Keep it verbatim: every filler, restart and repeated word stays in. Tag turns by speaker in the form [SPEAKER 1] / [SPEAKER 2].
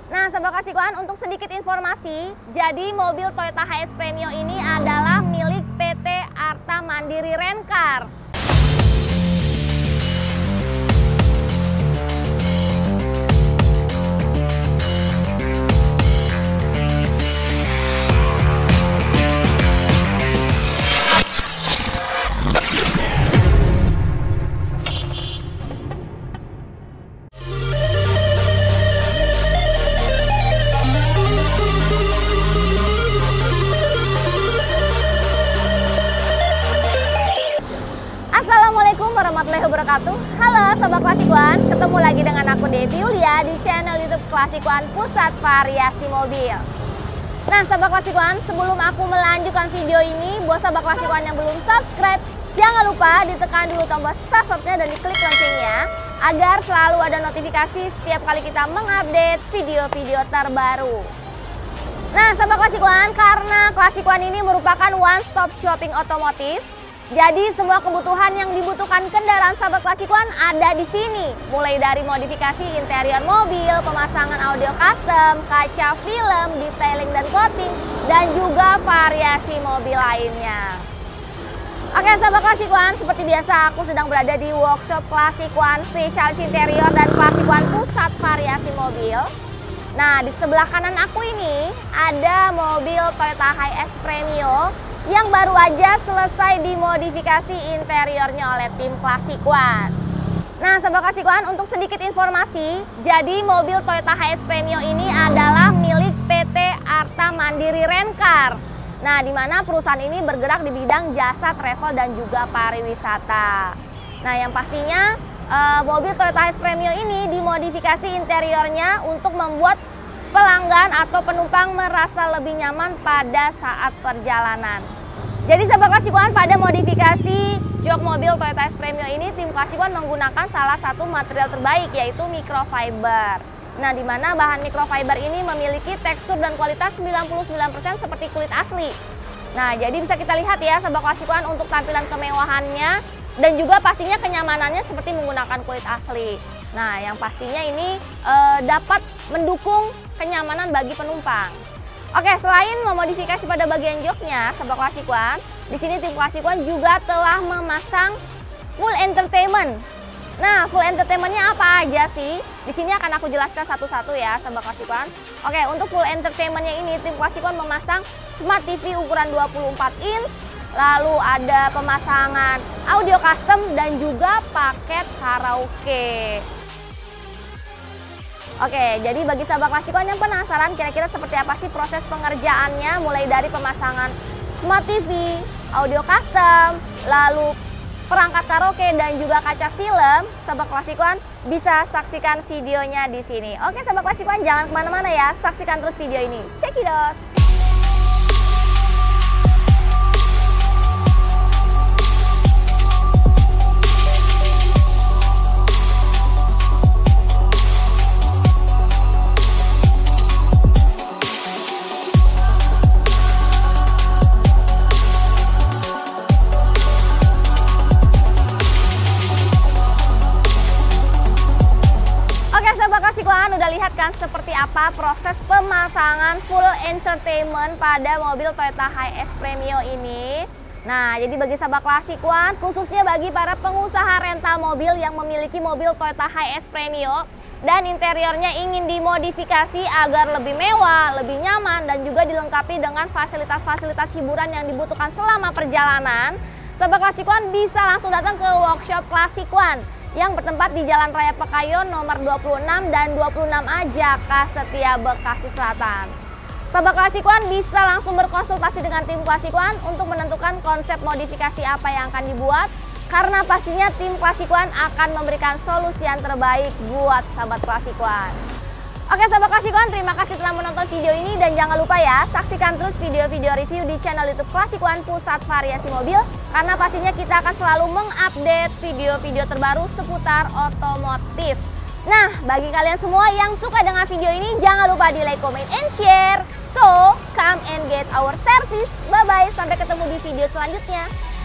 [SPEAKER 1] Nah, Sobat Klasikuan, untuk sedikit informasi, jadi mobil Toyota Hiace Premio ini adalah milik P T Arta Mandiri Rencar. Assalamualaikum warahmatullahi wabarakatuh. Halo Sobat Klasikuan, ketemu lagi dengan aku Devi Yulia di channel YouTube Klasikuan Pusat Variasi Mobil. Nah Sobat Klasikuan, sebelum aku melanjutkan video ini, buat Sobat Klasikuan yang belum subscribe, jangan lupa ditekan dulu tombol subscribe-nya dan diklik loncengnya agar selalu ada notifikasi setiap kali kita mengupdate video-video terbaru. Nah Sobat Klasikuan, karena Klasikuan ini merupakan one stop shopping otomotif, jadi semua kebutuhan yang dibutuhkan kendaraan Sobat Klasikuan ada di sini. Mulai dari modifikasi interior mobil, pemasangan audio custom, kaca film, detailing dan coating, dan juga variasi mobil lainnya. Oke Sobat Klasikuan, seperti biasa aku sedang berada di workshop Klasikuan Spesialis Interior dan Klasikuan Pusat Variasi Mobil. Nah, di sebelah kanan aku ini ada mobil Toyota Hiace Premio yang baru aja selesai dimodifikasi interiornya oleh tim Klasikuan. Nah Sobat Klasikuan, untuk sedikit informasi, jadi mobil Toyota Hiace Premio ini adalah milik P T Arta Mandiri Rencar. Nah, di mana perusahaan ini bergerak di bidang jasa travel dan juga pariwisata. Nah, yang pastinya eh, mobil Toyota Hiace Premio ini dimodifikasi interiornya untuk membuat pelanggan atau penumpang merasa lebih nyaman pada saat perjalanan. Jadi Sobat Klasikuan, pada modifikasi jok mobil Toyota Hiace Premio ini tim Klasikuan menggunakan salah satu material terbaik, yaitu microfiber. Nah, di mana bahan microfiber ini memiliki tekstur dan kualitas sembilan puluh sembilan persen seperti kulit asli. Nah, jadi bisa kita lihat ya Sobat Klasikuan, untuk tampilan kemewahannya dan juga pastinya kenyamanannya seperti menggunakan kulit asli. Nah, yang pastinya ini e, dapat mendukung kenyamanan bagi penumpang. Oke, selain memodifikasi pada bagian joknya, Sobat Klasikuan, di sini tim Klasikuan juga telah memasang full entertainment. Nah, full entertainmentnya apa aja sih? Di sini akan aku jelaskan satu-satu ya, Sobat Klasikuan. Oke, untuk full entertainmentnya ini tim Klasikuan memasang Smart T V ukuran dua puluh empat inch, lalu ada pemasangan audio custom dan juga paket karaoke. Oke, jadi bagi Sobat Klasikuan yang penasaran kira-kira seperti apa sih proses pengerjaannya, mulai dari pemasangan Smart T V, audio custom, lalu perangkat karaoke dan juga kaca film, Sobat Klasikuan bisa saksikan videonya di sini. Oke Sobat Klasikuan, jangan kemana-mana ya, saksikan terus video ini. Check it out! Udah lihat kan seperti apa proses pemasangan full entertainment pada mobil Toyota Hiace Premio ini. Nah, jadi bagi Sobat Klasikuan, khususnya bagi para pengusaha rental mobil yang memiliki mobil Toyota Hiace Premio dan interiornya ingin dimodifikasi agar lebih mewah, lebih nyaman, dan juga dilengkapi dengan fasilitas-fasilitas hiburan yang dibutuhkan selama perjalanan, Sobat Klasikuan bisa langsung datang ke workshop Klasikuan yang bertempat di Jalan Raya Pekayon nomor dua puluh enam dan dua puluh enam A Jaka Setia, Bekasi Selatan. Sobat Klasikuan bisa langsung berkonsultasi dengan tim Klasikuan untuk menentukan konsep modifikasi apa yang akan dibuat, karena pastinya tim Klasikuan akan memberikan solusi yang terbaik buat Sobat Klasikuan. Oke Sobat Klasikuan, terima kasih telah menonton video ini dan jangan lupa ya, saksikan terus video-video review di channel YouTube Klasikuan Pusat Variasi Mobil, karena pastinya kita akan selalu mengupdate video-video terbaru seputar otomotif. Nah, bagi kalian semua yang suka dengan video ini, jangan lupa di like, comment, and share. So, come and get our service. Bye-bye, sampai ketemu di video selanjutnya.